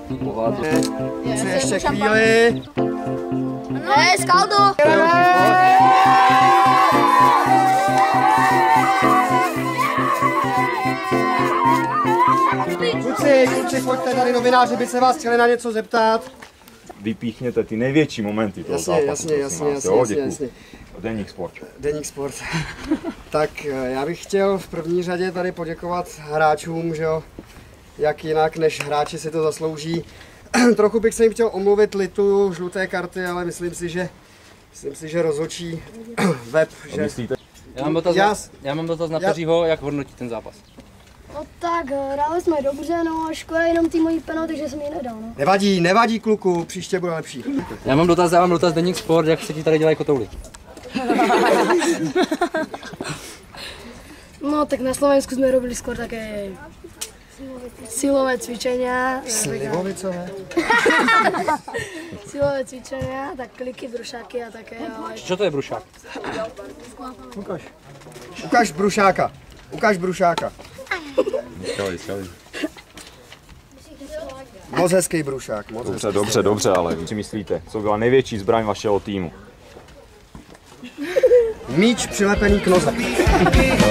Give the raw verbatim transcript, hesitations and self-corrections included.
Chci ještě chvíli. Ne, Skaldo! Kluci, kluci, pojďte, tady novináři by se vás chtěli na něco zeptat. Vypíchněte ty největší momenty toho Jasně, zápasu. jasně, jasně, vás, jasně, jo, jasně, děkuju. jasně. Deník Sport. Deník Sport. Tak já bych chtěl v první řadě tady poděkovat hráčům, že jo, jak jinak, než hráči si to zaslouží. Trochu bych se jim chtěl omluvit, lituju žluté karty, ale myslím si, že myslím si, že rozhodčí web, že... Myslíte? Já mám dotaz, Já- na, já mám dotaz na já- Peřího, jak hodnotí ten zápas. No tak, hráli jsme dobře, no a škoda jenom tý mojí penalty, že jsem ji nedal, no. Nevadí, nevadí kluku, příště bude lepší. Já mám dotaz, já mám dotaz Deník Sport, jak se ti tady dělají kotouly. No tak na Slovensku jsme robili skôr také silové cvičenia. Slivovicové? Silové cvičenia, tak kliky, brušáky a také, ale... Čo to je brušák? Ukaž. Ukaž brušáka. Ukaž brušáka. Skali, skali. Moc hezký brušák. Moc Dobře, hezký. dobře, dobře, ale co si myslíte? Co byla největší zbraň vašeho týmu? Míč přilepený k noze.